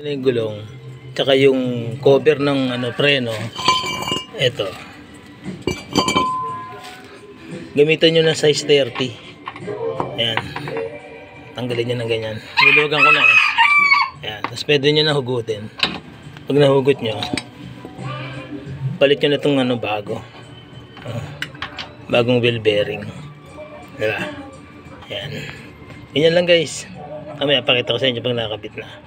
Yung gulong, tsaka yung cover ng preno. Ito. Gamitan nyo ng size 30. Ayan. Tanggalin nyo ng ganyan. Nilugan ko na. Ayan. Tapos pwede nyo na hugutin. Pag nahugot nyo, palit nyo na itong bago. Bagong wheel bearing. Diba? Ayan. Ganyan lang guys. Mamaya pakita ko sa inyo pag nakakabit na.